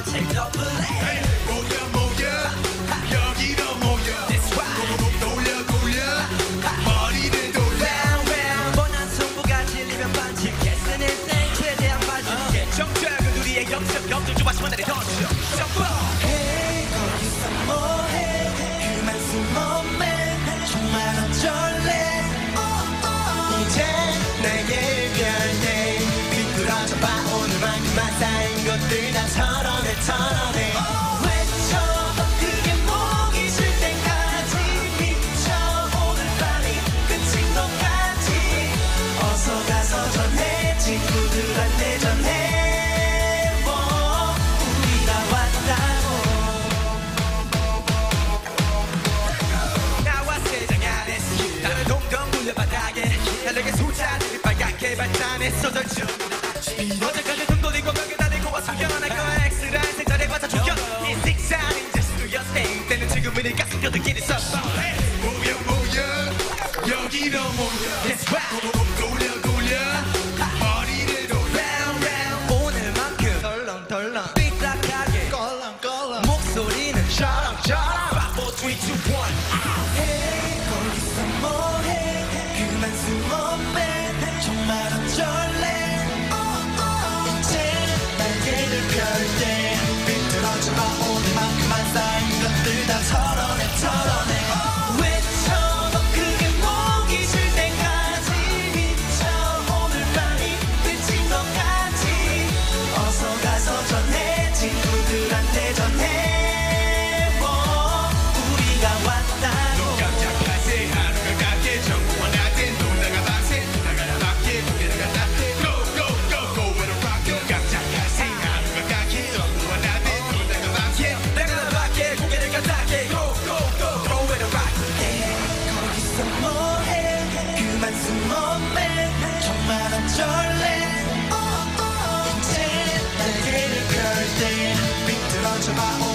take the play. 모여 모여 여기로 모여 돌려 돌려 머리를 돌려 뻔한 승부가 질리면 반칙 개쓴 인생 최대한 빠질게 정적은 우리의 영적 좋아하시면 나를 던져 Hey 거기서 뭐해 그만 숨어맨 정말 어쩔래 이제 나의 별내 비뚤어져봐 오늘만큼만 쌓인 것들 다 털어내 외쳐 그게 목이 쉴 때까지 미쳐 오늘 밤이 끝인 것 같지 어서 가서 전해 친구들한테 전해 우리가 왔다고 나와 세상 안에서 나를 동동 굴려 바닥에 달력의 숫자들이 빨갛게 발산했어 절충 어제까지 등 돌리고 벽에 다니고 와서 변할 거야 X라 생각을 받아 죽여 이 식사는 이제 수였네 때는 지금이니까 숨겨둔 길이 있었어 모여 모여 여기로 모여 That's right 돌려 돌려 머리를 돌려 오늘만큼 덜렁덜렁 삐딱하게 껄렁껄렁 목소리는 쩌렁쩌렁 5, 4, 3, 2, 1 Hey 거기서 뭐해 그만 숨어맨 정말 어쩔래 이제 날개를 펼때 비뚤어져봐 오늘만큼만 쌓인 것들 다 털어내 외쳐 그게 목이 쉴 때까지 미쳐 오늘 밤이 끝인 것 같지 어서 가서 전해 친구들한테 전해 우리가 왔다고 깜짝하세 하루가 가게 정보 하나된 놀다가 밤새 나가라 밖에 무게가 따뜻해 Go go go go with a rocket 깜짝하세 하루가 가게 정보 하나된 놀다가 밤새 나가라 밖에 고개를 까딱해 Go go go go with a rock 거기서 뭐해 그만 숨어맨 정말 어쩔래 이제 날개를 펼때 비뚤어져봐